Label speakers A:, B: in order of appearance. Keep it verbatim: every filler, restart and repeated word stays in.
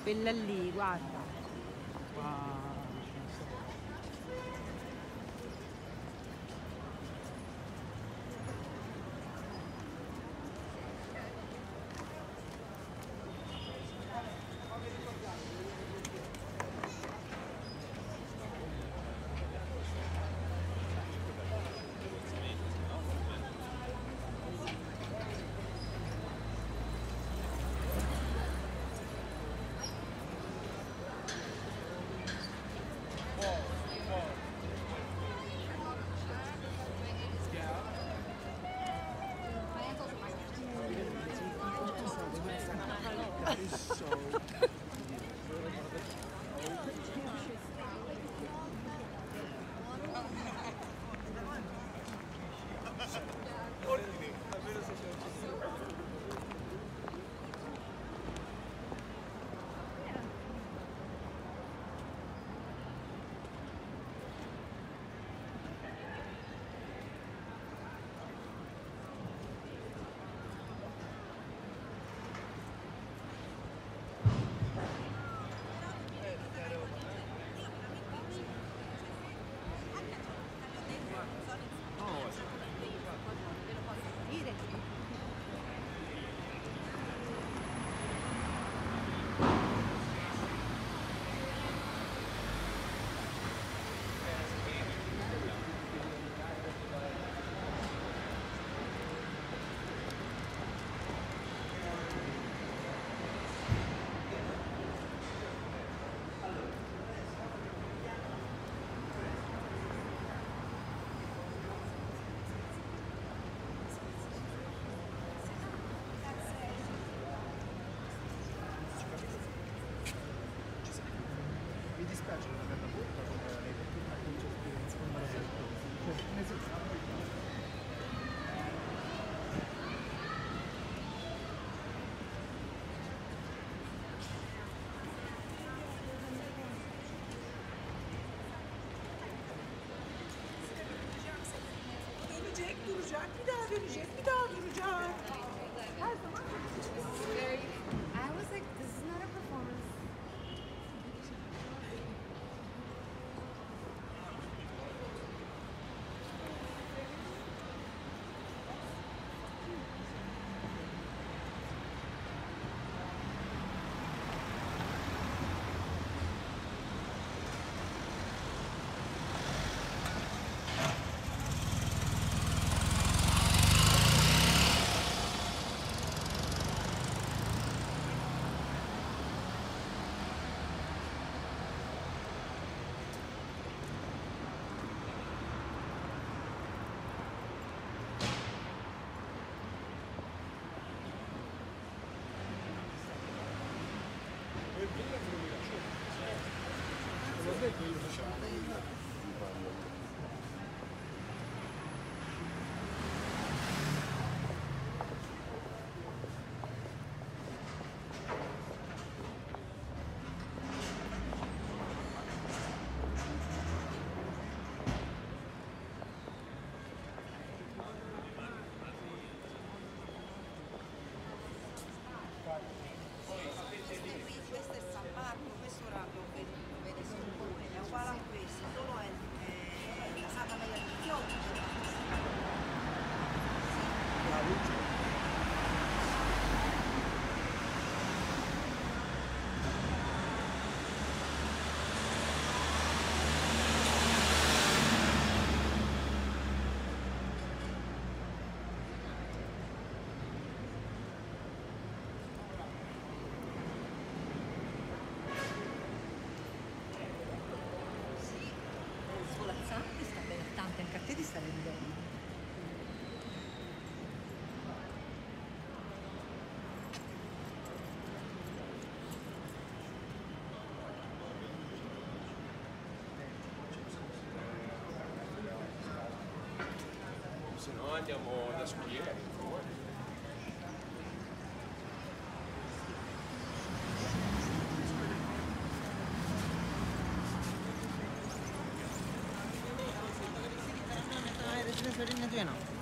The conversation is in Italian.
A: Quella lì, guarda.
B: Wow. Mi dispiace non averla voluta con lei perché non ha cominciato secondo me cioè, nel senso
C: Gelecek duracak, bir daha dönecek, bir daha duracak. Her zaman
A: Very, I was like, this is not a performance.
B: l'ho detto io facciamo.
C: questo è San Marco, questo ora lo vede, lo vede solo, è uguale a questo, solo è, è la Santa Maria di Chiodi.
B: La luce.
C: Svolazzante, sta bene a tanti, anche a te ti sta bene.
D: Se no andiamo da scudieri.
C: Residence Arena Dueno.